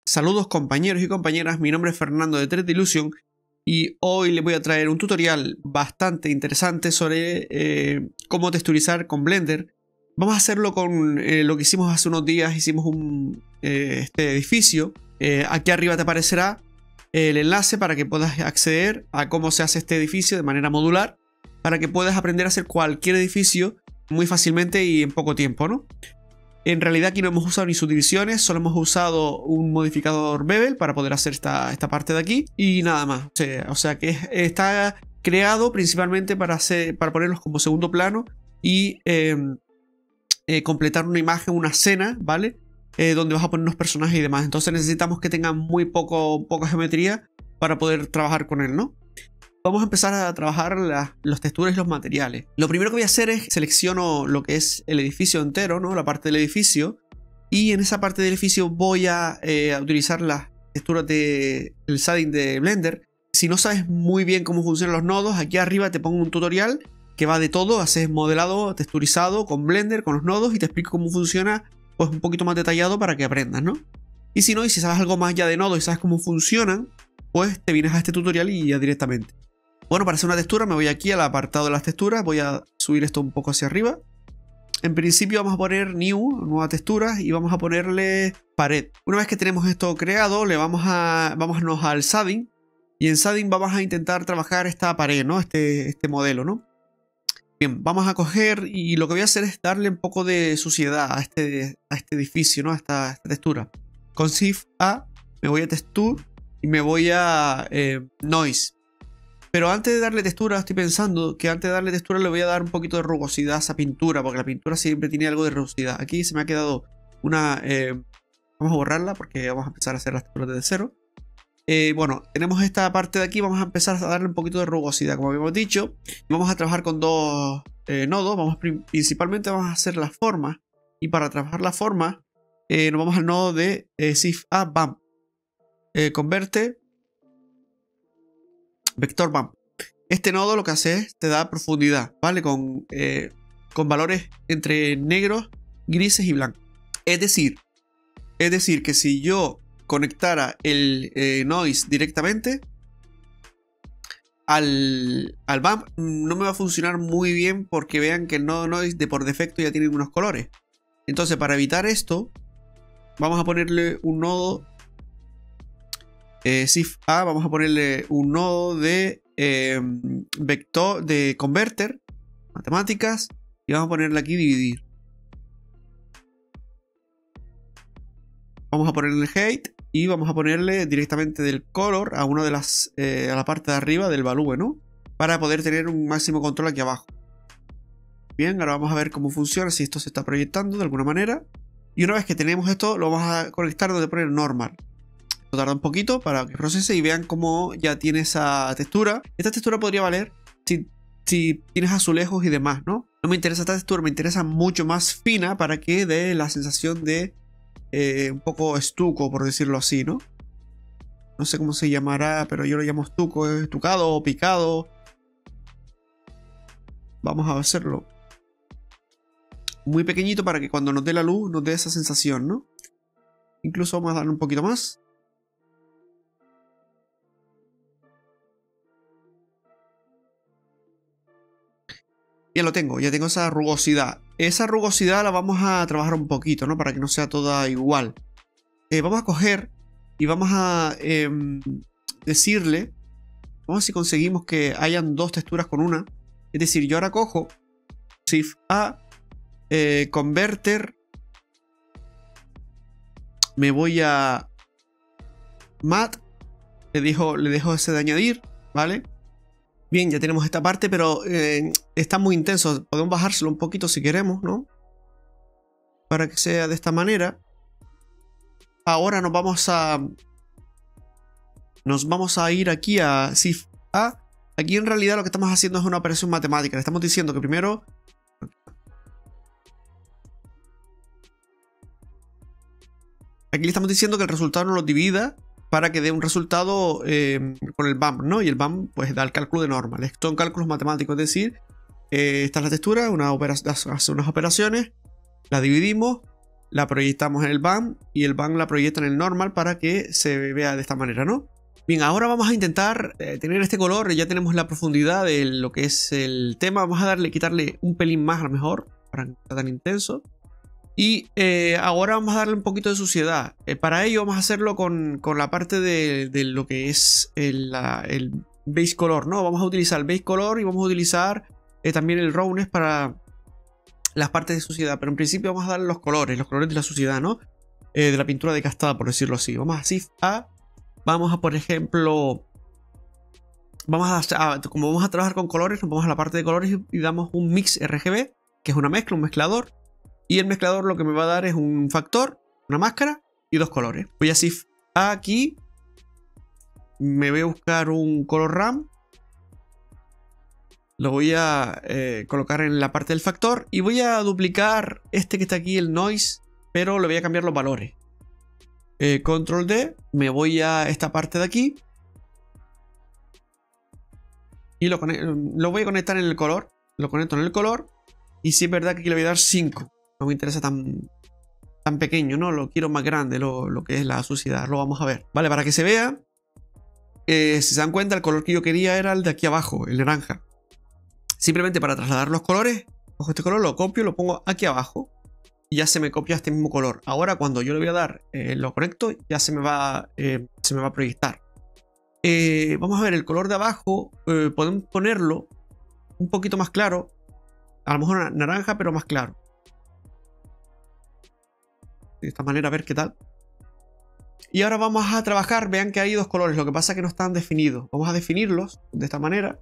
Saludos compañeros y compañeras, mi nombre es Fernando de 3D Illusion y hoy les voy a traer un tutorial bastante interesante sobre cómo texturizar con Blender. Vamos a hacerlo con lo que hicimos hace unos días, hicimos este edificio. Aquí arriba te aparecerá el enlace para que puedas acceder a cómo se hace este edificio de manera modular, para que puedas aprender a hacer cualquier edificio muy fácilmente y en poco tiempo, ¿no? En realidad aquí no hemos usado ni subdivisiones, solo hemos usado un modificador Bevel para poder hacer esta parte de aquí y nada más. O sea que está creado principalmente para ponerlos como segundo plano y completar una imagen, una escena, ¿vale? Donde vas a poner unos personajes y demás. Entonces necesitamos que tengan muy poca geometría para poder trabajar con él, ¿no? Vamos a empezar a trabajar las texturas y los materiales. Lo primero que voy a hacer es selecciono lo que es el edificio entero, ¿no? La parte del edificio. Y en esa parte del edificio voy a utilizar las texturas del shading de Blender. Si no sabes muy bien cómo funcionan los nodos, aquí arriba te pongo un tutorial que va de todo. Haces modelado, texturizado con Blender, con los nodos, y te explico cómo funciona pues un poquito más detallado para que aprendas, ¿no? Y si no, y si sabes algo más ya de nodos y sabes cómo funcionan, pues te vienes a este tutorial y ya directamente. Bueno, para hacer una textura me voy aquí al apartado de las texturas, voy a subir esto un poco hacia arriba. En principio vamos a poner New, nueva textura, y vamos a ponerle pared. Una vez que tenemos esto creado, vámonos al shading, y en shading vamos a intentar trabajar esta pared, ¿no? Este modelo, ¿no? Bien, vamos a coger y lo que voy a hacer es darle un poco de suciedad a este edificio, ¿no? A esta textura. Con Shift A me voy a Texture y me voy a Noise. Pero antes de darle textura, estoy pensando que antes de darle textura le voy a dar un poquito de rugosidad a esa pintura, porque la pintura siempre tiene algo de rugosidad. Aquí se me ha quedado una... vamos a borrarla porque vamos a empezar a hacer las texturas desde cero. Bueno, tenemos esta parte de aquí, vamos a empezar a darle un poquito de rugosidad, como habíamos dicho. Y vamos a trabajar con dos nodos. Principalmente vamos a hacer las formas. Y para trabajar las formas, nos vamos al nodo de Shift A, Bump. Converte... Vector Bump. Este nodo lo que hace es te da profundidad, ¿vale? Con valores entre negros, grises y blancos. Es decir que si yo conectara el noise directamente al bump, no me va a funcionar muy bien, porque vean que el nodo noise de por defecto ya tiene unos colores. Entonces, para evitar esto, vamos a ponerle un nodo Shift A, vamos a ponerle un nodo de vector, de converter, matemáticas, y vamos a ponerle aquí dividir. Vamos a ponerle height y vamos a ponerle directamente del color a una de las a la parte de arriba del value, ¿no? Para poder tener un máximo control aquí abajo. Bien, ahora vamos a ver cómo funciona, si esto se está proyectando de alguna manera. Y una vez que tenemos esto, lo vamos a conectar donde pone normal. Tarda un poquito para que procese y vean cómo ya tiene esa textura. Esta textura podría valer si tienes azulejos y demás, ¿no? No me interesa esta textura, me interesa mucho más fina para que dé la sensación de un poco estuco, por decirlo así, ¿no? No sé cómo se llamará, pero yo lo llamo estuco, estucado o picado. Vamos a hacerlo muy pequeñito para que cuando nos dé la luz nos dé esa sensación, ¿no? Incluso vamos a darle un poquito más. Ya lo tengo, ya tengo esa rugosidad. Esa rugosidad la vamos a trabajar un poquito, ¿no? Para que no sea toda igual. Vamos a coger y vamos a decirle... Vamos a ver si conseguimos que hayan dos texturas con una. Es decir, yo ahora cojo Shift A, Converter. Me voy a Matte. Le dejo ese de añadir, ¿vale? Bien, ya tenemos esta parte, pero está muy intenso. Podemos bajárselo un poquito si queremos, ¿no? Para que sea de esta manera. Ahora nos vamos a ir aquí a Shift A. Aquí en realidad lo que estamos haciendo es una operación matemática. Le estamos diciendo que primero... Aquí le estamos diciendo que el resultado nos lo divida para que dé un resultado con el BAM, ¿no? Y el BAM pues da el cálculo de normal. Estos son cálculos matemáticos, es decir, esta es la textura, hace unas operaciones, la dividimos la proyectamos en el BAM y el BAM la proyecta en el normal para que se vea de esta manera, ¿no? Bien, ahora vamos a intentar tener este color. Ya tenemos la profundidad de lo que es el tema. Vamos a quitarle un pelín más a lo mejor para que no sea tan intenso. Y ahora vamos a darle un poquito de suciedad. Para ello vamos a hacerlo con la parte de lo que es el base color, ¿no? Vamos a utilizar el base color y vamos a utilizar también el roughness para las partes de suciedad. Pero en principio vamos a darle los colores de la suciedad, ¿no? De la pintura desgastada, por decirlo así. Vamos a Shift A. Vamos a, por ejemplo, como vamos a trabajar con colores, nos vamos a la parte de colores y damos un mix RGB, que es una mezcla, un mezclador. Y el mezclador lo que me va a dar es un factor, una máscara y dos colores. Voy a Shift A aquí. Me voy a buscar un color RAM. Lo voy a colocar en la parte del factor. Y voy a duplicar este que está aquí, el noise. Pero le voy a cambiar los valores. Control D. Me voy a esta parte de aquí. Y lo voy a conectar en el color. Lo conecto en el color. Y si es verdad que aquí le voy a dar 5. No me interesa tan pequeño, ¿no? Lo quiero más grande, lo que es la suciedad. Lo vamos a ver. Vale, para que se vea. Si se dan cuenta, el color que yo quería era el de aquí abajo, el naranja. Simplemente para trasladar los colores, cojo este color, lo copio, lo pongo aquí abajo. Y ya se me copia este mismo color. Ahora cuando yo le voy a dar lo conecto, ya se me va a proyectar. Vamos a ver el color de abajo. Podemos ponerlo un poquito más claro. A lo mejor naranja, pero más claro. De esta manera, a ver qué tal. Y ahora vamos a trabajar. Vean que hay dos colores. Lo que pasa es que no están definidos. Vamos a definirlos de esta manera.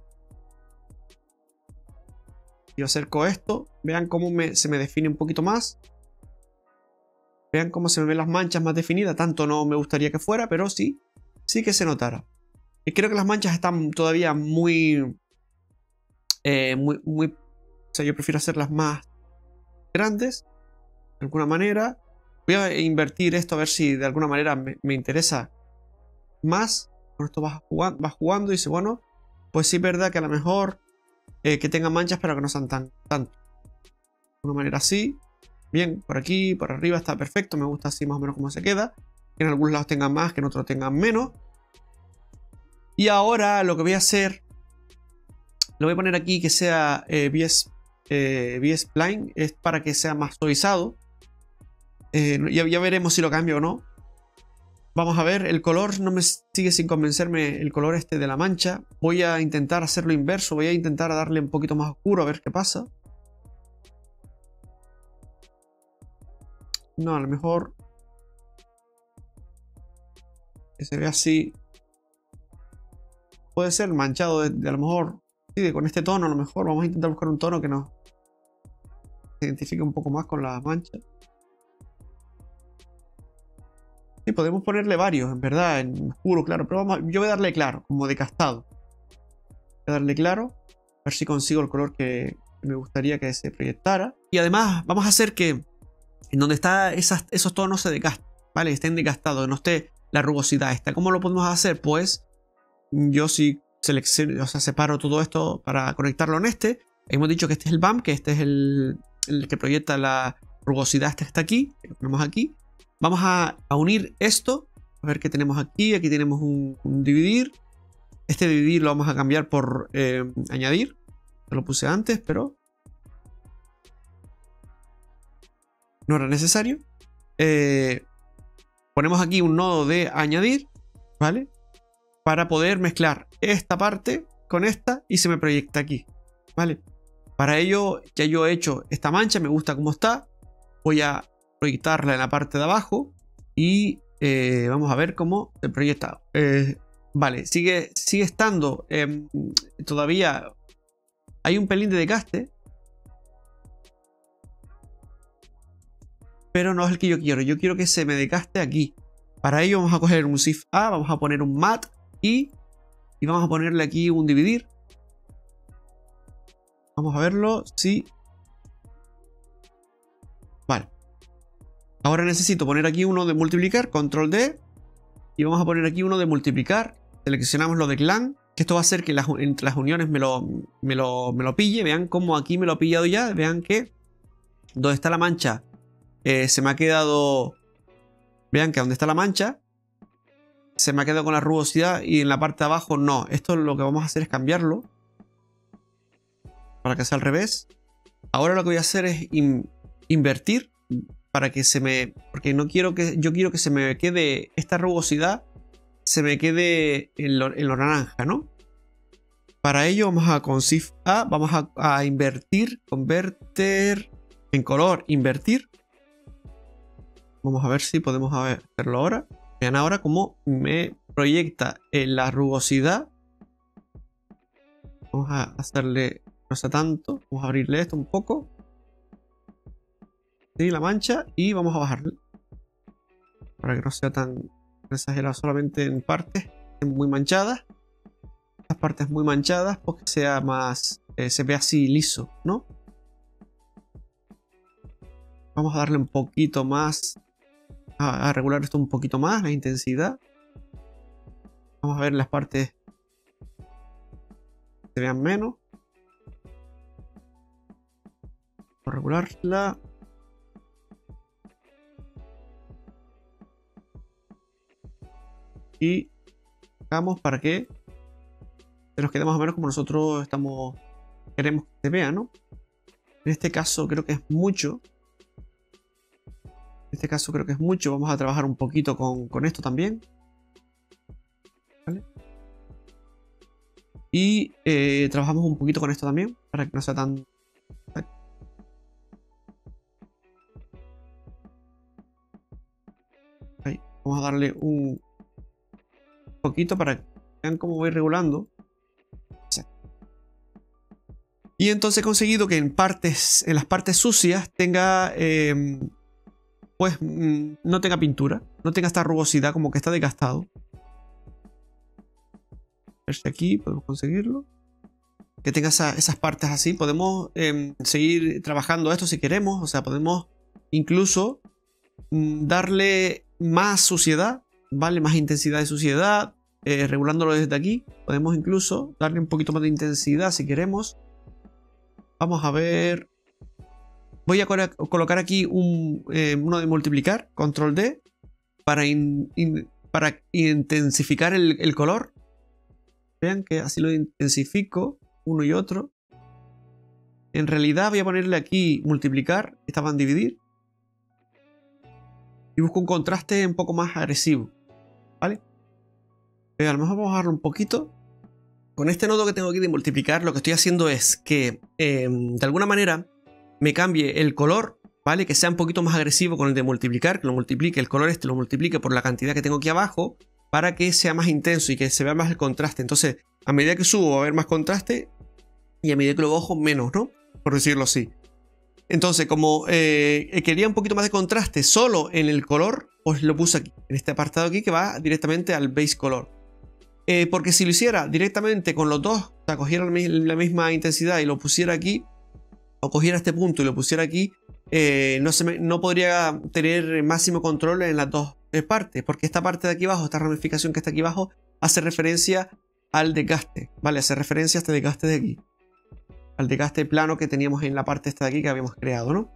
Yo acerco esto. Vean cómo se me define un poquito más. Vean cómo se me ven las manchas más definidas. Tanto no me gustaría que fuera, pero sí que se notara. Y creo que las manchas están todavía muy... O sea, yo prefiero hacerlas más grandes. De alguna manera. Voy a invertir esto a ver si de alguna manera me interesa más. Con esto vas jugando y dice, bueno, pues sí es verdad que a lo mejor que tenga manchas, pero que no sean tanto. De una manera así. Bien, por aquí, por arriba está perfecto. Me gusta así más o menos como se queda. Que en algunos lados tengan más, que en otros tengan menos. Y ahora lo que voy a hacer, lo voy a poner aquí que sea BS Spline. Es para que sea más suavizado. Ya veremos si lo cambio o no. Vamos a ver, el color no me sigue sin convencerme, el color este de la mancha. Voy a intentar hacerlo inverso, voy a intentar darle un poquito más oscuro a ver qué pasa. No, a lo mejor que se ve así. Puede ser manchado de a lo mejor, sí, con este tono a lo mejor. Vamos a intentar buscar un tono que nos identifique un poco más con la mancha. Sí, podemos ponerle varios, en verdad, en oscuro, claro. Pero yo voy a darle claro, como decastado. Voy a darle claro. A ver si consigo el color que me gustaría que se proyectara. Y además, vamos a hacer que en donde está esos tonos se decasten, ¿vale? Estén decastados, no esté la rugosidad esta. ¿Cómo lo podemos hacer? Pues yo sí selecciono, o sea, separo todo esto para conectarlo en este. Hemos dicho que este es el BAM, que este es el que proyecta la rugosidad. Este está aquí, que lo ponemos aquí. Vamos a unir esto. A ver qué tenemos aquí. Aquí tenemos un dividir. Este dividir lo vamos a cambiar por añadir. Lo puse antes, pero no era necesario. Ponemos aquí un nodo de añadir, ¿vale? Para poder mezclar esta parte con esta y se me proyecta aquí, ¿vale? Para ello ya yo he hecho esta mancha, me gusta cómo está. Voy a proyectarla en la parte de abajo y vamos a ver cómo se proyecta. Vale, sigue estando todavía hay un pelín de desgaste, pero no es el que yo quiero. Yo quiero que se me desgaste aquí. Para ello vamos a coger un Shift A, vamos a poner un Mat y vamos a ponerle aquí un dividir. Vamos a verlo, sí. Vale. Ahora necesito poner aquí uno de multiplicar, control D. Y vamos a poner aquí uno de multiplicar. Seleccionamos lo de clan, que esto va a hacer que entre las uniones me lo pille. Vean cómo aquí me lo ha pillado ya. Vean que donde está la mancha se me ha quedado... Vean que donde está la mancha, se me ha quedado con la rugosidad y en la parte de abajo no. Esto lo que vamos a hacer es cambiarlo para que sea al revés. Ahora lo que voy a hacer es invertir para que se me... Porque no quiero que... Yo quiero que se me quede esta rugosidad, se me quede en lo naranja, ¿no? Para ello vamos a con Shift A, vamos a invertir, convertir en color, invertir. Vamos a ver si podemos hacerlo ahora. Vean ahora cómo me proyecta en la rugosidad. Vamos a hacerle, no sé tanto, vamos a abrirle esto un poco. Sí, la mancha, y vamos a bajarle. Para que no sea tan exagerado, solamente en partes muy manchadas. Las partes muy manchadas, pues que sea más, se ve así liso, ¿no? Vamos a darle un poquito más, a regular esto un poquito más, la intensidad. Vamos a ver las partes que se vean menos. Vamos a regularla. Y hagamos para que se nos quede más o menos como nosotros queremos que se vea, ¿no? En este caso creo que es mucho. En este caso creo que es mucho. Vamos a trabajar un poquito con esto también. ¿Vale? Y trabajamos un poquito con esto también para que no sea tan... Ahí. Vamos a darle un poquito para que vean cómo voy regulando. Y entonces he conseguido que en las partes sucias tenga, pues no tenga pintura, no tenga esta rugosidad, como que está desgastado. A ver si aquí podemos conseguirlo. Que tenga esas partes así. Podemos seguir trabajando esto si queremos. O sea, podemos incluso darle más suciedad, ¿vale? Más intensidad de suciedad, regulándolo desde aquí. Podemos incluso darle un poquito más de intensidad si queremos. Vamos a ver. Voy a colocar aquí uno de multiplicar, control D, para intensificar el color. Vean que así lo intensifico, uno y otro. En realidad voy a ponerle aquí multiplicar, estaban en dividir. Y busco un contraste un poco más agresivo, ¿vale? A lo mejor vamos a bajarlo un poquito. Con este nodo que tengo aquí de multiplicar, lo que estoy haciendo es que de alguna manera me cambie el color, ¿vale? Que sea un poquito más agresivo con el de multiplicar, que lo multiplique, el color este lo multiplique por la cantidad que tengo aquí abajo, para que sea más intenso y que se vea más el contraste. Entonces, a medida que subo va a haber más contraste y a medida que lo bajo menos, ¿no? Por decirlo así. Entonces, como quería un poquito más de contraste solo en el color, pues lo puse aquí, en este apartado aquí que va directamente al base color. Porque si lo hiciera directamente con los dos, o sea, cogiera la misma intensidad y lo pusiera aquí, o cogiera este punto y lo pusiera aquí, no podría tener máximo control en las dos partes, porque esta parte de aquí abajo, esta ramificación que está aquí abajo, hace referencia al desgaste, ¿vale? Hace referencia a este desgaste de aquí, al desgaste plano que teníamos en la parte esta de aquí que habíamos creado, ¿no?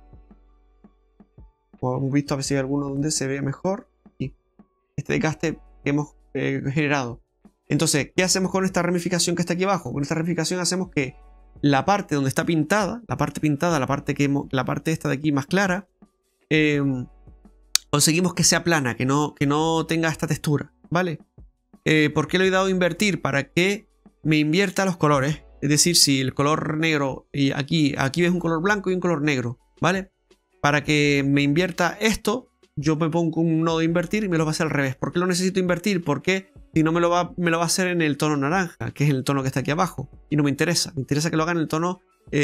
Como hemos visto, a ver si hay alguno donde se ve mejor. Y este desgaste que hemos generado. Entonces, ¿qué hacemos con esta ramificación que está aquí abajo? Con esta ramificación hacemos que la parte donde está pintada, la parte esta de aquí más clara, conseguimos que sea plana, que no tenga esta textura, ¿vale? ¿Por qué lo he dado a invertir? Para que me invierta los colores. Es decir, si el color negro, y aquí ves un color blanco y un color negro, ¿vale? Para que me invierta esto, yo me pongo un nodo de invertir y me lo va a hacer al revés. ¿Por qué lo necesito invertir? Porque si no me lo va a hacer en el tono naranja, que es el tono que está aquí abajo. Y no me interesa. Me interesa que lo haga en el tono,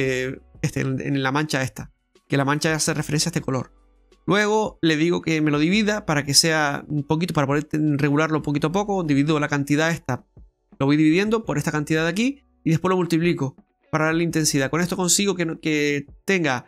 en la mancha esta. Que la mancha hace referencia a este color. Luego le digo que me lo divida para que sea un poquito, para poder regularlo poquito a poco. Divido la cantidad esta. Lo voy dividiendo por esta cantidad de aquí. Y después lo multiplico para darle intensidad. Con esto consigo que tenga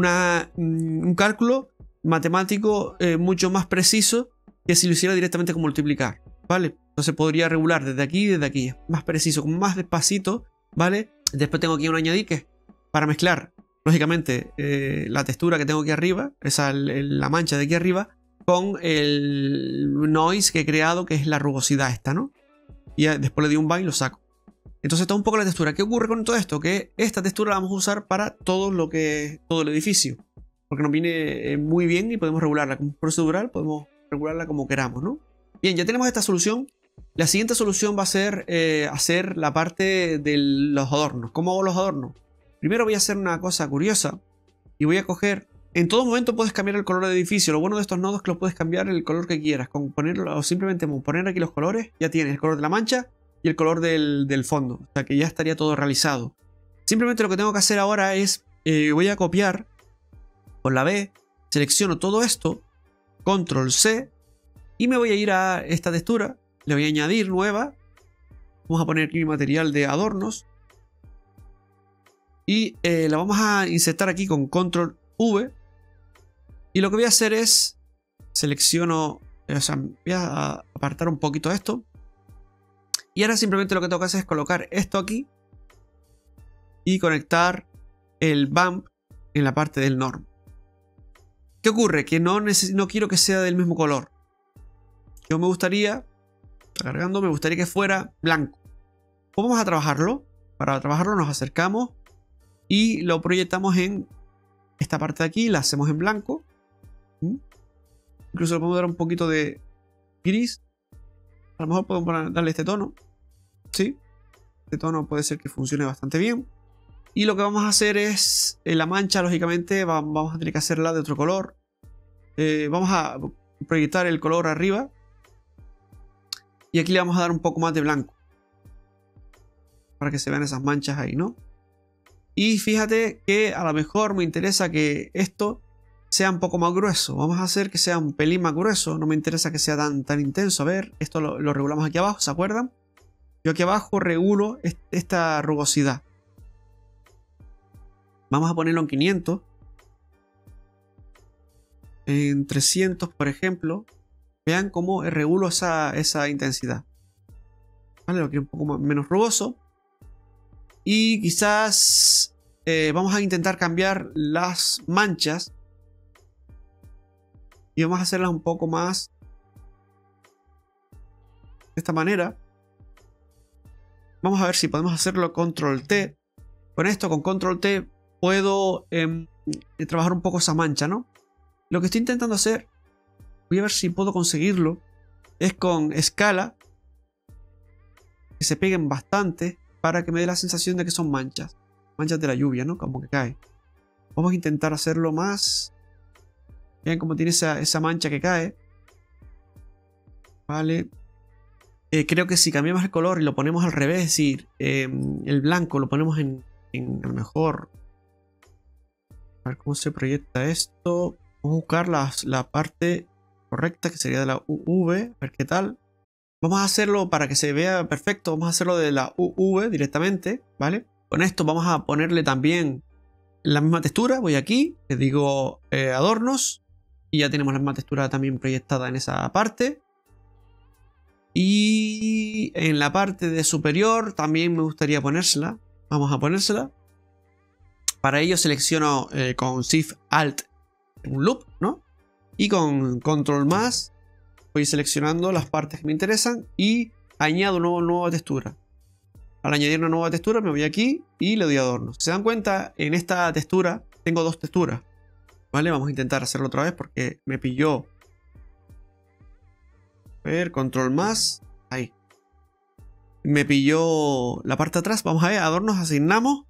un cálculo matemático mucho más preciso que si lo hiciera directamente con multiplicar, ¿vale? Entonces podría regular desde aquí y desde aquí, más preciso, como más despacito, ¿vale? Después tengo aquí un añadir que es para mezclar lógicamente, la textura que tengo aquí arriba, la mancha de aquí arriba, con el noise que he creado, que es la rugosidad esta, ¿no? Y después le doy un bind y lo saco. Entonces está un poco la textura. ¿Qué ocurre con todo esto? Que esta textura la vamos a usar para todo el edificio. Porque nos viene muy bien y podemos regularla como procedural, podemos regularla como queramos, ¿no? Bien, ya tenemos esta solución. La siguiente solución va a ser hacer la parte de los adornos. ¿Cómo hago los adornos? Primero voy a hacer una cosa curiosa y voy a coger... En todo momento puedes cambiar el color del edificio. Lo bueno de estos nodos es que lo puedes cambiar el color que quieras. Con ponerlo, o simplemente poner aquí los colores, ya tienes el color de la mancha y el color del fondo. O sea que ya estaría todo realizado. Simplemente lo que tengo que hacer ahora es... voy a copiar con la B, selecciono todo esto, control C, y me voy a ir a esta textura. Le voy a añadir nueva. Vamos a poner aquí mi material de adornos. Y la vamos a insertar aquí con control V. Y lo que voy a hacer es... Selecciono... O sea, voy a apartar un poquito esto. Y ahora simplemente lo que tengo que hacer es colocar esto aquí. Y conectar el bump en la parte del norm. ¿Qué ocurre? Que no quiero que sea del mismo color. Yo me gustaría... Está cargando, me gustaría que fuera blanco. ¿Cómo vamos a trabajarlo? Para trabajarlo nos acercamos y lo proyectamos en esta parte de aquí. La hacemos en blanco. Incluso le podemos dar un poquito de gris. A lo mejor podemos darle este tono. Sí. Este tono puede ser que funcione bastante bien. Y lo que vamos a hacer es... la mancha, lógicamente, vamos a tener que hacerla de otro color. Vamos a proyectar el color arriba. Y aquí le vamos a dar un poco más de blanco. Para que se vean esas manchas ahí, ¿no? Y fíjate que a lo mejor me interesa que esto sea un poco más grueso. Vamos a hacer que sea un pelín más grueso. No me interesa que sea tan intenso. A ver, esto lo regulamos aquí abajo, ¿se acuerdan? Yo aquí abajo regulo esta rugosidad. Vamos a ponerlo en 500. En 300, por ejemplo. Vean cómo regulo esa intensidad. Vale, lo quiero un poco menos rugoso. Y quizás vamos a intentar cambiar las manchas. Y vamos a hacerlas un poco más de esta manera. Vamos a ver si podemos hacerlo control T. Con esto, con control T, puedo trabajar un poco esa mancha, ¿no? Lo que estoy intentando hacer, voy a ver si puedo conseguirlo, es con escala, que se peguen bastante, para que me dé la sensación de que son manchas. Manchas de la lluvia, ¿no? Como que cae. Vamos a intentar hacerlo más. Vean cómo tiene esa mancha que cae. Vale. Creo que si cambiamos el color y lo ponemos al revés, es decir, el blanco lo ponemos en a lo mejor... A ver cómo se proyecta esto. Vamos a buscar la parte correcta, que sería de la UV. A ver qué tal. Vamos a hacerlo para que se vea perfecto. Vamos a hacerlo de la UV directamente, ¿vale? Con esto vamos a ponerle también la misma textura. Voy aquí, le digo adornos. Y ya tenemos la misma textura también proyectada en esa parte. Y en la parte de superior también me gustaría ponérsela. Vamos a ponérsela. Para ello selecciono con Shift Alt un loop, ¿no? Y con Control más voy seleccionando las partes que me interesan y añado una nueva textura. Al añadir una nueva textura me voy aquí y le doy adornos. Si se dan cuenta, en esta textura tengo dos texturas. ¿Vale? Vamos a intentar hacerlo otra vez porque me pilló. A ver, Control más. Ahí. Me pilló la parte de atrás. Vamos a ver, adornos, asignamos.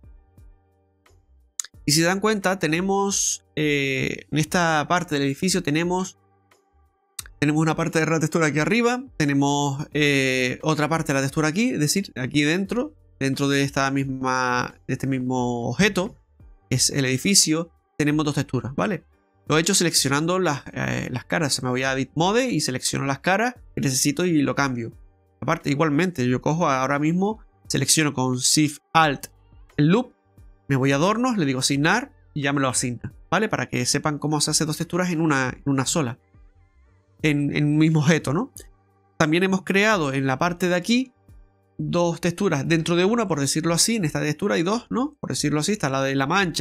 Y si se dan cuenta, tenemos en esta parte del edificio tenemos una parte de la textura aquí arriba, tenemos otra parte de la textura aquí, es decir, aquí dentro de este mismo objeto, que es el edificio, tenemos dos texturas, ¿vale? Lo he hecho seleccionando las caras. Me voy a Edit Mode y selecciono las caras que necesito y lo cambio. Aparte, igualmente, yo cojo ahora mismo, selecciono con Shift Alt el loop. Me voy a adornos, le digo asignar y ya me lo asigna, ¿vale? Para que sepan cómo se hace dos texturas en una sola. En un mismo objeto, ¿no? También hemos creado en la parte de aquí dos texturas dentro de una, por decirlo así. En esta textura hay dos, ¿no? Por decirlo así, está la de la mancha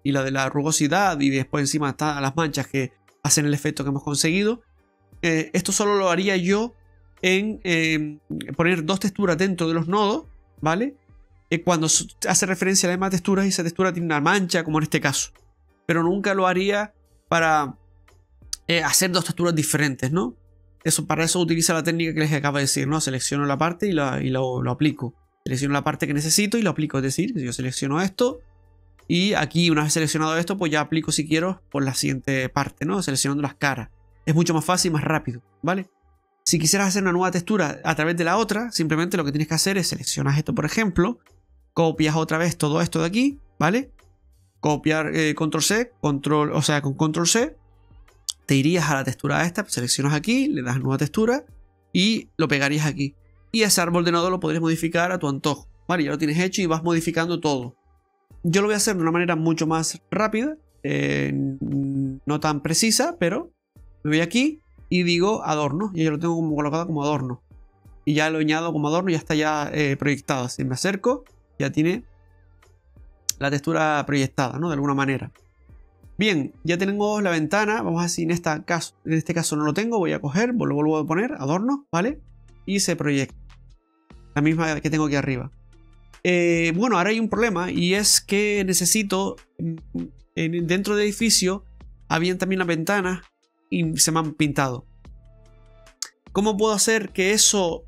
y la de la rugosidad, y después encima están las manchas que hacen el efecto que hemos conseguido. Esto solo lo haría yo en poner dos texturas dentro de los nodos, ¿vale? Cuando hace referencia a las mismas texturas y esa textura tiene una mancha, como en este caso. Pero nunca lo haría para hacer dos texturas diferentes, ¿no? Para eso utiliza la técnica que les acabo de decir, ¿no? Selecciono la parte y lo aplico. Selecciono la parte que necesito y lo aplico. Es decir, yo selecciono esto y aquí, una vez seleccionado esto, pues ya aplico, si quiero, por la siguiente parte, ¿no? Seleccionando las caras. Es mucho más fácil y más rápido, ¿vale? Si quisieras hacer una nueva textura a través de la otra, simplemente lo que tienes que hacer es seleccionar esto, por ejemplo, copias otra vez todo esto de aquí, ¿vale? Copiar control C, con control C, te irías a la textura esta, seleccionas aquí, le das nueva textura y lo pegarías aquí. Y ese árbol de nodo lo podrías modificar a tu antojo, ¿vale? Ya lo tienes hecho y vas modificando todo. Yo lo voy a hacer de una manera mucho más rápida, no tan precisa, pero me voy aquí y digo adorno, y yo lo tengo colocado como adorno. Y ya lo añado como adorno, ya está ya proyectado. Si me acerco, ya tiene la textura proyectada, ¿no? De alguna manera. Bien, ya tenemos la ventana. Vamos a ver si en este caso no lo tengo. Voy a coger, lo vuelvo a poner, adorno, ¿vale? Y se proyecta. La misma que tengo aquí arriba. Bueno, ahora hay un problema y es que necesito, dentro del edificio, habían también las ventanas y se me han pintado. ¿Cómo puedo hacer que eso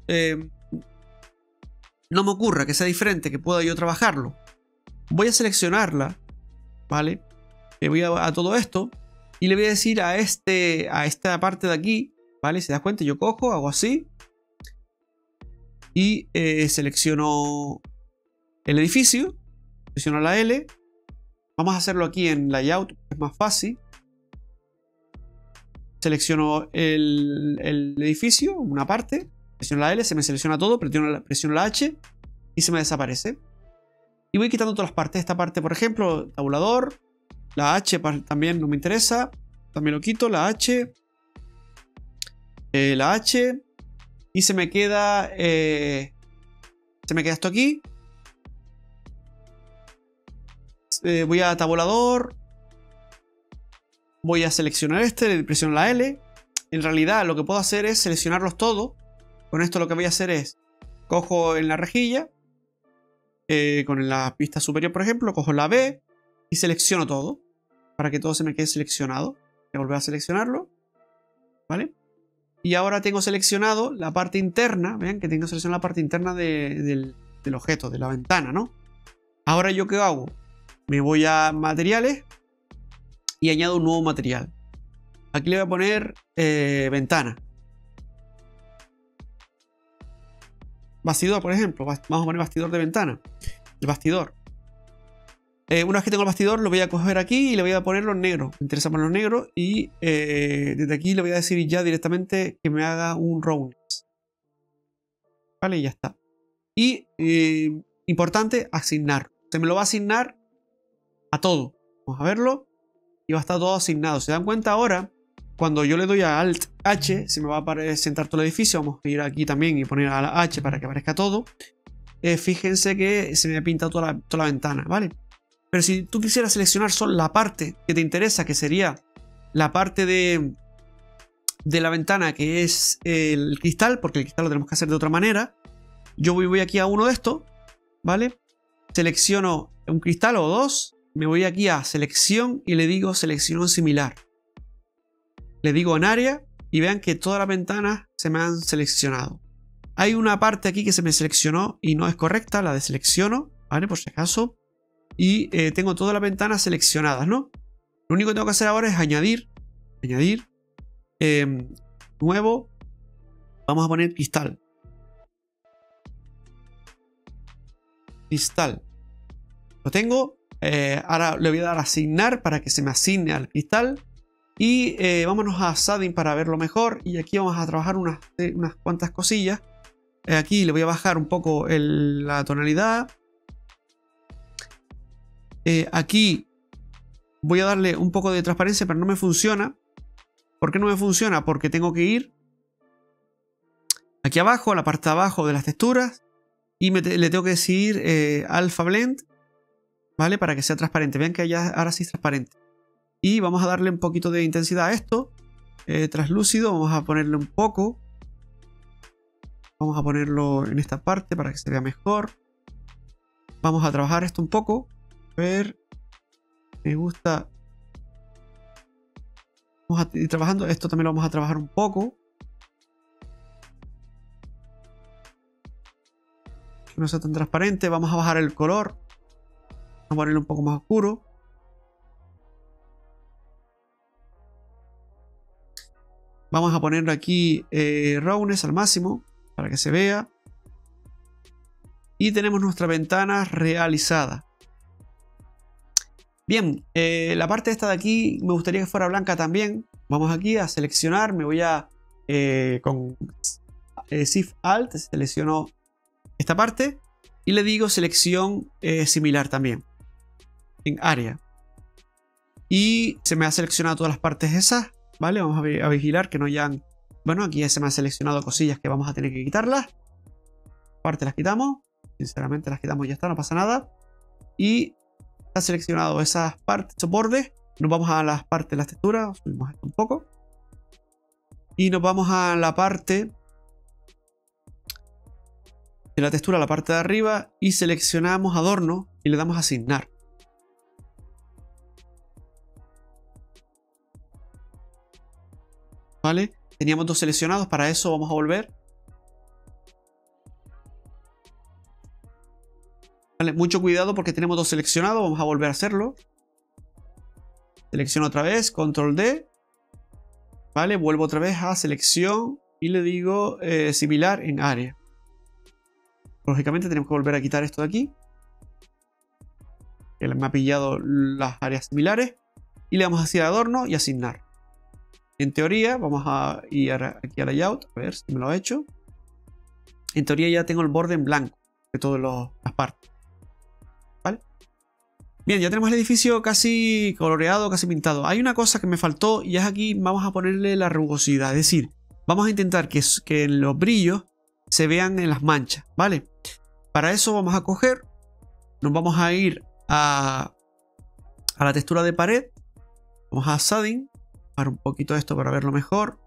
no me ocurra, que sea diferente, que pueda yo trabajarlo? Voy a seleccionarla, ¿vale? Le voy a todo esto y le voy a decir a esta parte de aquí, ¿vale? Si te das cuenta, yo cojo, hago así y selecciono el edificio, selecciono la L. Vamos a hacerlo aquí en layout, es más fácil. Selecciono el edificio, una parte, presiono la L, se me selecciona todo, presiono la H y se me desaparece. Y voy quitando todas las partes. Esta parte, por ejemplo, tabulador, la H también no me interesa, también lo quito, la H, y se me queda esto aquí. Voy a tabulador, voy a seleccionar le presiono la L. En realidad lo que puedo hacer es seleccionarlos todos. Con esto lo que voy a hacer es, cojo en la rejilla, con la pista superior por ejemplo, cojo la B y selecciono todo, para que todo se me quede seleccionado. Voy a volver a seleccionarlo, ¿vale? Y ahora tengo seleccionado la parte interna, vean que tengo seleccionada la parte interna del objeto, de la ventana, ¿no? Ahora yo ¿qué hago? Me voy a materiales y añado un nuevo material. Aquí le voy a poner ventana. Bastidor, por ejemplo. Vamos a poner bastidor de ventana. El bastidor. Una vez que tengo el bastidor, lo voy a coger aquí y le voy a poner los negros. Me interesa poner los negros. Y desde aquí le voy a decir ya directamente que me haga un roundness. Vale, y ya está. Y importante, asignar. Se me lo va a asignar a todo. Vamos a verlo. Y va a estar todo asignado. ¿Se dan cuenta ahora? Cuando yo le doy a Alt H, se me va a presentar todo el edificio. Vamos a ir aquí también y poner a la H para que aparezca todo. Fíjense que se me ha pintado toda la ventana, ¿vale? Pero si tú quisieras seleccionar solo la parte que te interesa, que sería la parte de la ventana, que es el cristal, porque el cristal lo tenemos que hacer de otra manera. Yo voy aquí a uno de estos, ¿vale? Selecciono un cristal o dos. Me voy aquí a selección y le digo selección similar. Le digo en área y vean que todas las ventanas se me han seleccionado. Hay una parte aquí que se me seleccionó y no es correcta, la deselecciono, ¿vale? Por si acaso. Y tengo todas las ventanas seleccionadas, ¿no? Lo único que tengo que hacer ahora es añadir, nuevo, vamos a poner cristal. Cristal. Lo tengo. Ahora le voy a dar a asignar para que se me asigne al cristal. Y vámonos a shading para verlo mejor. Y aquí vamos a trabajar unas cuantas cosillas. Aquí le voy a bajar un poco la tonalidad. Aquí voy a darle un poco de transparencia, pero no me funciona. ¿Por qué no me funciona? Porque tengo que ir aquí abajo, a la parte de abajo de las texturas. Y le tengo que decir Alpha Blend. ¿vale? Para que sea transparente. Vean que ya ahora sí es transparente. Y vamos a darle un poquito de intensidad a esto. Translúcido, vamos a ponerle un poco. Vamos a ponerlo en esta parte para que se vea mejor. Vamos a trabajar esto un poco. A ver. Me gusta. Vamos a ir trabajando. Esto también lo vamos a trabajar un poco. Que no sea tan transparente. Vamos a bajar el color. Vamos a ponerlo un poco más oscuro. Vamos a ponerle aquí rawness al máximo para que se vea. Y tenemos nuestra ventana realizada. Bien, la parte esta de aquí me gustaría que fuera blanca también. Vamos aquí a seleccionar. Me voy a con Shift Alt selecciono esta parte y le digo selección similar también en área. Y se me ha seleccionado todas las partes esas. Vale, vamos a vigilar que no hayan... Bueno, aquí ya se me han seleccionado cosillas que vamos a tener que quitarlas. Aparte las quitamos. Sinceramente las quitamos y ya está, no pasa nada. Y está seleccionado esas partes, esos bordes. Nos vamos a las partes de las texturas. Subimos esto un poco. Y nos vamos a la parte de la textura, la parte de arriba. Y seleccionamos adorno y le damos a asignar. ¿Vale? Teníamos dos seleccionados, para eso vamos a volver. ¿Vale? Mucho cuidado porque tenemos dos seleccionados, vamos a volver a hacerlo. Selecciono otra vez, control D. ¿Vale? Vuelvo otra vez a selección y le digo similar en área. Lógicamente tenemos que volver a quitar esto de aquí. Que me ha pillado las áreas similares. Y le vamos a decir adorno y asignar. En teoría, vamos a ir aquí a layout, a ver si me lo ha hecho. En teoría ya tengo el borde en blanco de todas las partes. ¿Vale? Bien, ya tenemos el edificio casi coloreado, casi pintado. Hay una cosa que me faltó y es aquí, vamos a ponerle la rugosidad. Es decir, vamos a intentar que los brillos se vean en las manchas, ¿vale? Para eso vamos a coger, nos vamos a ir a la textura de pared. Vamos a shading. Para un poquito esto para verlo mejor.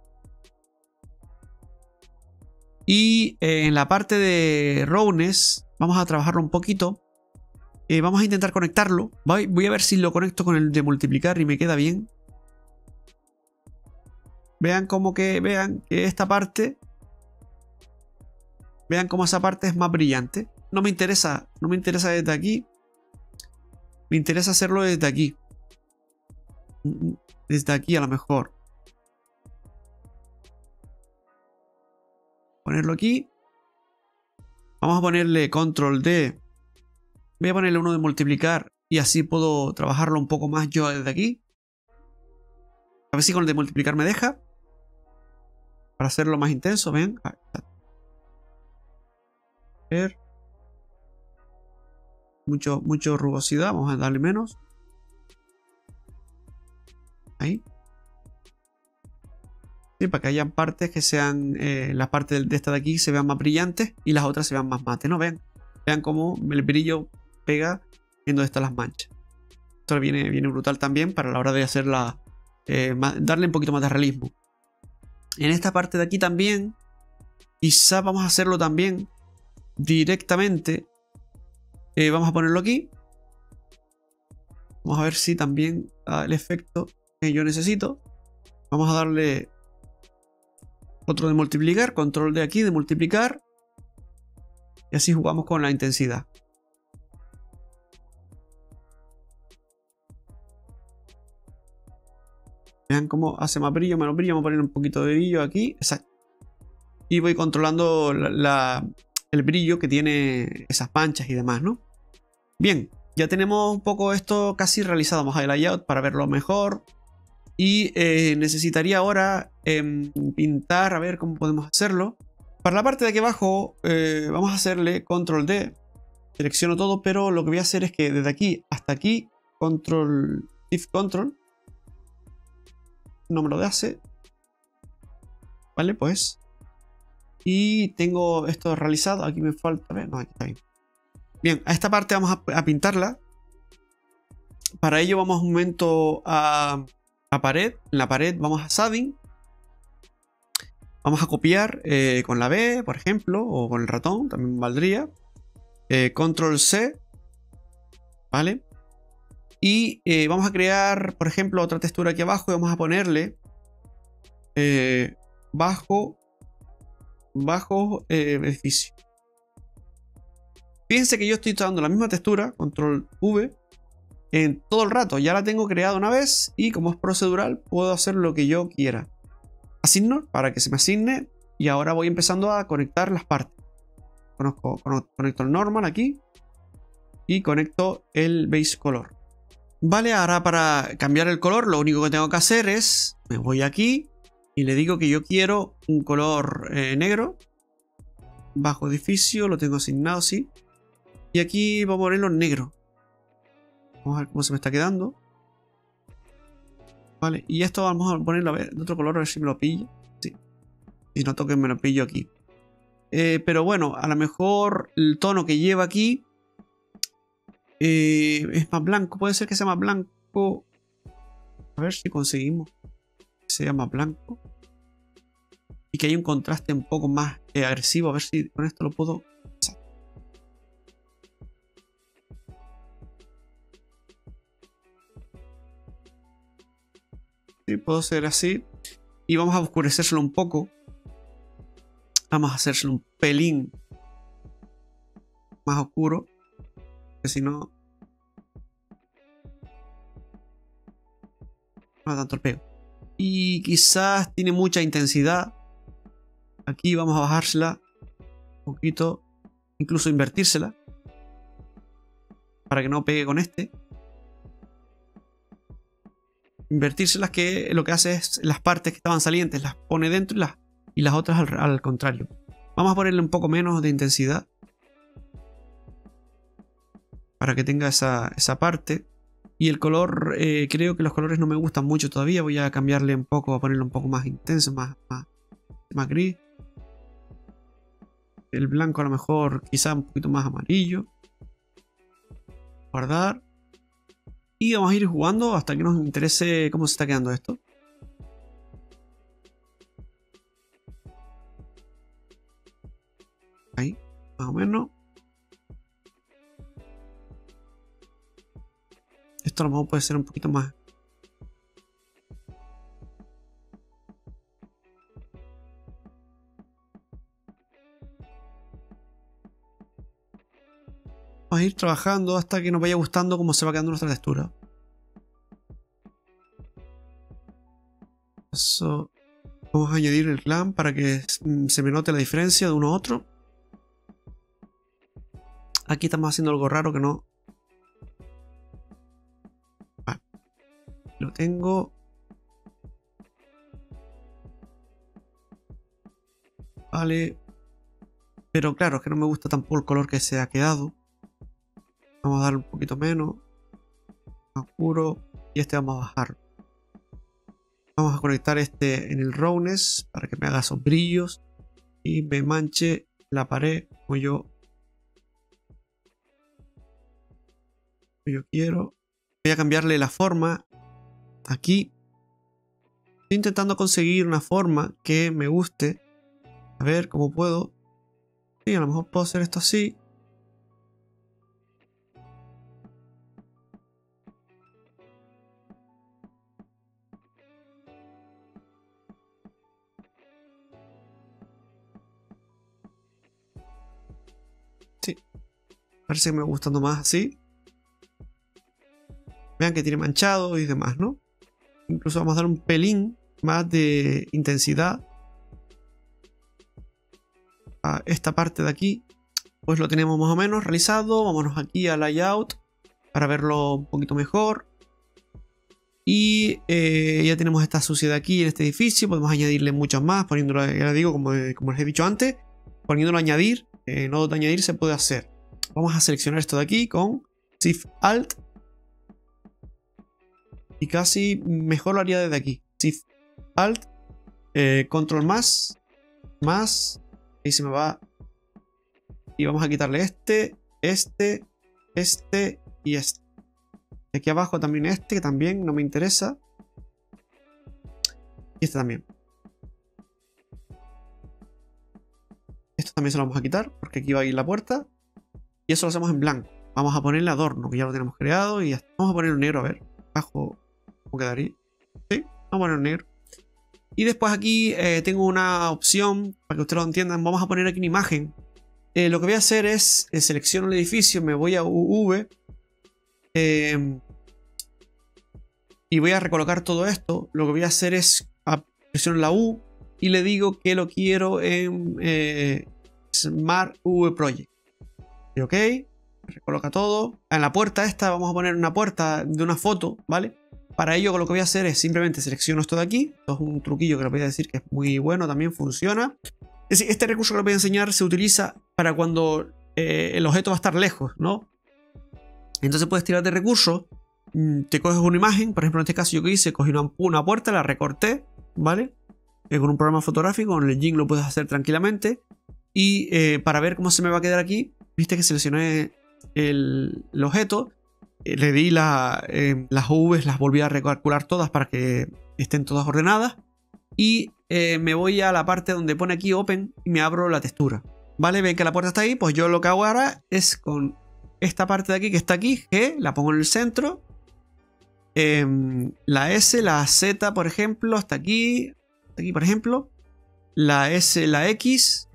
Y en la parte de rawness vamos a trabajarlo un poquito. Vamos a intentar conectarlo. Voy a ver si lo conecto con el de multiplicar y me queda bien. Vean que esta parte. Vean cómo esa parte es más brillante. No me interesa desde aquí. Me interesa hacerlo desde aquí. Desde aquí a lo mejor. Ponerlo aquí. Vamos a ponerle control D. Voy a ponerle uno de multiplicar. Y así puedo trabajarlo un poco más yo desde aquí. A ver si con el de multiplicar me deja. Para hacerlo más intenso, ven. A ver. Mucho rugosidad. Vamos a darle menos. Ahí. Sí, para que hayan partes que sean la parte de esta de aquí se vean más brillantes y las otras se vean más mate, ¿no? Vean cómo el brillo pega en donde están las manchas. Esto viene brutal también para la hora de hacerla, darle un poquito más de realismo. En esta parte de aquí también, quizás vamos a hacerlo también directamente. Vamos a ponerlo aquí. Vamos a ver si también da el efecto que yo necesito. Vamos a darle otro de multiplicar, control de aquí de multiplicar, y así jugamos con la intensidad. Vean cómo hace más brillo, menos brillo. Vamos a poner un poquito de brillo aquí, exacto, y voy controlando el brillo que tiene esas manchas y demás, ¿no? Bien, ya tenemos un poco esto casi realizado. Vamos a layout para verlo mejor. Y necesitaría ahora pintar, a ver cómo podemos hacerlo. Para la parte de aquí abajo vamos a hacerle control D. Selecciono todo, pero lo que voy a hacer es que desde aquí hasta aquí, control, shift control. No me lo hace. Vale, pues. Y tengo esto realizado. Aquí me falta, a ver, no, aquí está bien. Bien, a esta parte vamos a pintarla. Para ello vamos un momento a pared. En la pared vamos a shading. Vamos a copiar con la B, por ejemplo, o con el ratón, también valdría. Control C, ¿vale? Y vamos a crear, por ejemplo, otra textura aquí abajo y vamos a ponerle bajo edificio. Fíjense que yo estoy usando la misma textura, Control V, en todo el rato. Ya la tengo creada una vez y como es procedural puedo hacer lo que yo quiera. Asigno para que se me asigne y ahora voy empezando a conectar las partes. Conecto el normal aquí y conecto el base color. Vale, ahora para cambiar el color lo único que tengo que hacer es, me voy aquí y le digo que yo quiero un color negro. Bajo edificio, lo tengo asignado, sí. Y aquí vamos a ponerlo en negro. Vamos a ver cómo se me está quedando. Vale, y esto vamos a ponerlo a ver, de otro color, a ver si me lo pilla. Sí. Si no toque me lo pillo aquí. Pero bueno, a lo mejor el tono que lleva aquí es más blanco. Puede ser que sea más blanco. A ver si conseguimos que sea más blanco. Y que haya un contraste un poco más agresivo. A ver si con esto lo puedo pasar. Sí, puedo hacer así. Y vamos a oscurecérselo un poco. Vamos a hacérselo un pelín más oscuro. Que si no... no da tanto el pego. Y quizás tiene mucha intensidad. Aquí vamos a bajársela un poquito. Incluso invertírsela. Para que no pegue con este. Invertírselas, que lo que hace es las partes que estaban salientes las pone dentro y las otras al contrario. Vamos a ponerle un poco menos de intensidad. Para que tenga esa parte. Y el color, creo que los colores no me gustan mucho todavía. Voy a cambiarle un poco, a ponerle un poco más intenso, más gris. El blanco a lo mejor quizá un poquito más amarillo. Guardar. Y vamos a ir jugando hasta que nos interese cómo se está quedando esto. Ahí, más o menos. Esto a lo mejor puede ser un poquito más. Vamos a ir trabajando hasta que nos vaya gustando cómo se va quedando nuestra textura. Eso. Vamos a añadir el clan para que se me note la diferencia de uno a otro. Aquí estamos haciendo algo raro que no. Vale. Lo tengo. Vale. Pero claro, es que no me gusta tampoco el color que se ha quedado. Vamos a darle un poquito menos. Más oscuro. Y este vamos a bajar. Vamos a conectar este en el roughness para que me haga esos brillos. Y me manche la pared como yo quiero. Voy a cambiarle la forma. Aquí. Estoy intentando conseguir una forma que me guste. A ver cómo puedo. Sí, a lo mejor puedo hacer esto así. Sí. Parece que me va gustando más así. Vean que tiene manchado y demás, ¿no? Incluso vamos a dar un pelín más de intensidad a esta parte de aquí. Pues lo tenemos más o menos realizado. Vámonos aquí a layout para verlo un poquito mejor. Y ya tenemos esta suciedad aquí en este edificio. Podemos añadirle muchas más, poniéndolo, ya les digo, como les he dicho antes, poniéndolo a añadir. Nodo de añadir se puede hacer. Vamos a seleccionar esto de aquí con Shift Alt. Y casi mejor lo haría desde aquí. Shift Alt. Control más. Ahí se me va. Y vamos a quitarle este y este. Aquí abajo también este, que también no me interesa. Y este también. Esto también se lo vamos a quitar, porque aquí va a ir la puerta. Y eso lo hacemos en blanco. Vamos a ponerle adorno, que ya lo tenemos creado. Y ya está. Vamos a ponerlo en negro, a ver. Abajo, ¿cómo quedaría? Sí, vamos a ponerlo en negro. Y después aquí tengo una opción, para que ustedes lo entiendan. Vamos a poner aquí una imagen. Lo que voy a hacer es, selecciono el edificio, me voy a UV. Y voy a recolocar todo esto. Lo que voy a hacer es, presiono la U y le digo que lo quiero en Smart UV Project. Y ok, recoloca todo. En la puerta esta vamos a poner una puerta de una foto, ¿vale? Para ello lo que voy a hacer es simplemente selecciono esto de aquí. Esto es un truquillo que les voy a decir que es muy bueno, también funciona. Es decir, este recurso que les voy a enseñar se utiliza para cuando el objeto va a estar lejos, ¿no? Entonces puedes tirar de recursos, te coges una imagen, por ejemplo en este caso yo que hice, cogí una puerta, la recorté, ¿vale? Con un programa fotográfico, con el Jing lo puedes hacer tranquilamente. Y para ver cómo se me va a quedar aquí, viste que seleccioné el objeto, le di las UVs, las volví a recalcular todas para que estén todas ordenadas. Y me voy a la parte donde pone aquí Open y me abro la textura. ¿Vale? Ven que la puerta está ahí, pues yo lo que hago ahora es con esta parte de aquí que está aquí, G, la pongo en el centro. La S, la Z, por ejemplo, hasta aquí por ejemplo. La S, la X,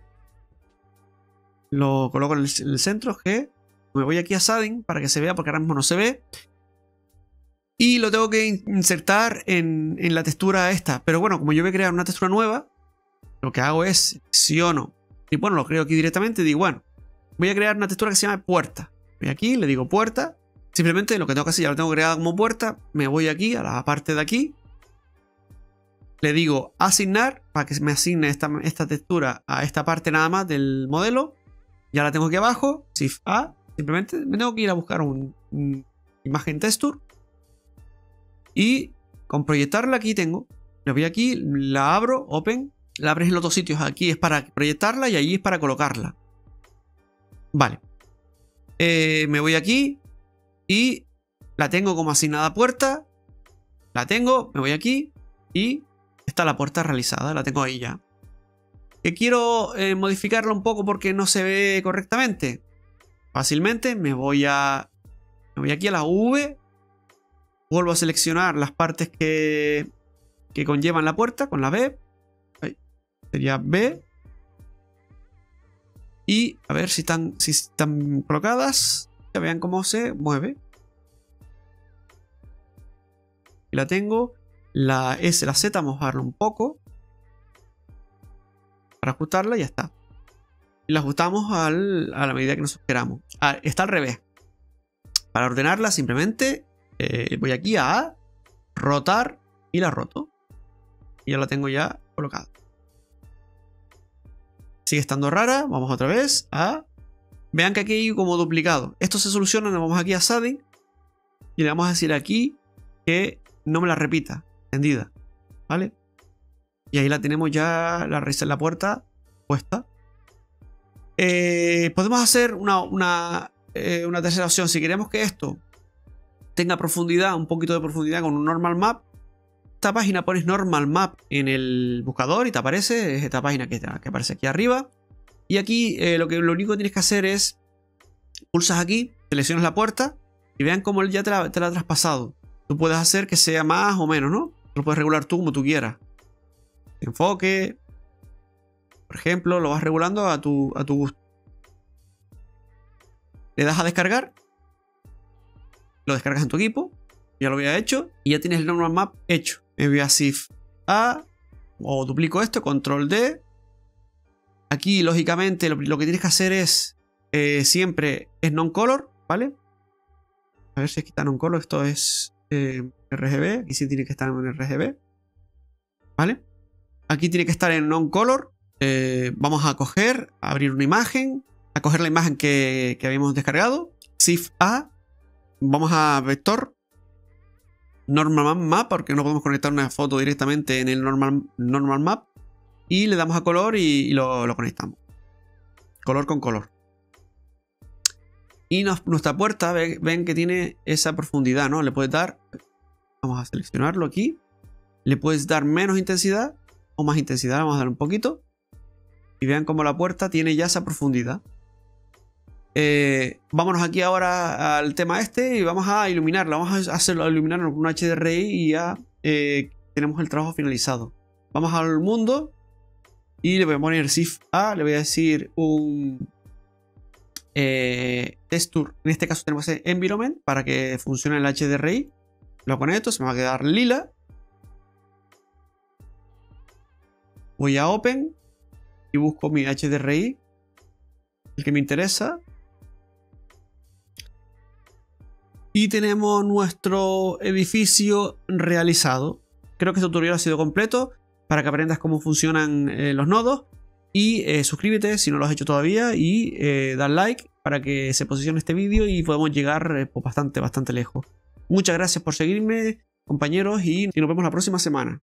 lo coloco en el centro, G. Me voy aquí a shading para que se vea, porque ahora mismo no se ve. Y lo tengo que insertar en la textura esta. Pero bueno, como yo voy a crear una textura nueva, lo que hago es selecciono. Y bueno, lo creo aquí directamente. Digo, bueno, voy a crear una textura que se llama puerta. Voy aquí, le digo puerta. Simplemente lo que tengo que hacer, ya lo tengo creada como puerta. Me voy aquí a la parte de aquí. Le digo asignar para que me asigne esta textura a esta parte nada más del modelo. Ya la tengo aquí abajo. Shift A. Simplemente me tengo que ir a buscar un imagen texture. Y con proyectarla aquí tengo. Le voy aquí, la abro, open. La abres en los dos sitios. Aquí es para proyectarla y allí es para colocarla. Vale. Me voy aquí y la tengo como asignada a puerta. La tengo, me voy aquí y está la puerta realizada. La tengo ahí ya. Que quiero modificarla un poco porque no se ve correctamente. Fácilmente me voy aquí a la V. Vuelvo a seleccionar las partes que conllevan la puerta con la B. Ahí. Sería B. Y a ver si están colocadas. Ya vean cómo se mueve. Y la tengo. La S, la Z, vamos a bajarla un poco. Para ajustarla y ya está. Y la ajustamos a la medida que nosotros queramos. Está al revés. Para ordenarla simplemente voy aquí a rotar y la roto. Y ya la tengo ya colocada. Sigue estando rara. Vamos otra vez a... Vean que aquí hay como duplicado. Esto se soluciona. Nos vamos aquí a shading. Y le vamos a decir aquí que no me la repita. Tendida. ¿Vale? Y ahí la tenemos ya. La puerta puesta. Podemos hacer una tercera opción. Si queremos que esto tenga profundidad, un poquito de profundidad con un normal map. Esta página pones normal map en el buscador y te aparece. Es esta página que aparece aquí arriba. Y aquí lo único que tienes que hacer es pulsas aquí, seleccionas la puerta y vean cómo ya te la ha traspasado. Tú puedes hacer que sea más o menos, ¿no? Lo puedes regular tú como tú quieras. Enfoque. Por ejemplo, lo vas regulando a tu gusto. Le das a descargar. Lo descargas en tu equipo. Ya lo había hecho. Y ya tienes el normal map hecho. Me voy a Shift A. O duplico esto. Control D. Aquí, lógicamente, lo que tienes que hacer es... siempre es non-color. ¿Vale? A ver si aquí está non-color. Esto es RGB. Aquí sí tiene que estar en RGB. ¿Vale? Aquí tiene que estar en non-color. Vamos a coger, a abrir una imagen, a coger la imagen que habíamos descargado, Shift A, vamos a vector, normal map, porque no podemos conectar una foto directamente en el normal map, y le damos a color y lo conectamos, color con color. Y nuestra puerta, ven que tiene esa profundidad, ¿no? Le puedes dar, vamos a seleccionarlo aquí. Le puedes dar menos intensidad o más intensidad, vamos a dar un poquito. Y vean cómo la puerta tiene ya esa profundidad. Vámonos aquí ahora al tema este y vamos a iluminarla. Vamos a hacerlo, a iluminarlo con un HDRI y ya tenemos el trabajo finalizado. Vamos al mundo y le voy a poner Shift A, le voy a decir un texture. En este caso tenemos environment para que funcione el HDRI. Lo conecto, se me va a quedar lila. Voy a Open y busco mi HDRI, el que me interesa. Y tenemos nuestro edificio realizado. Creo que este tutorial ha sido completo para que aprendas cómo funcionan los nodos. Y suscríbete si no lo has hecho todavía y dar like para que se posicione este vídeo y podamos llegar pues bastante lejos. Muchas gracias por seguirme, compañeros, y nos vemos la próxima semana.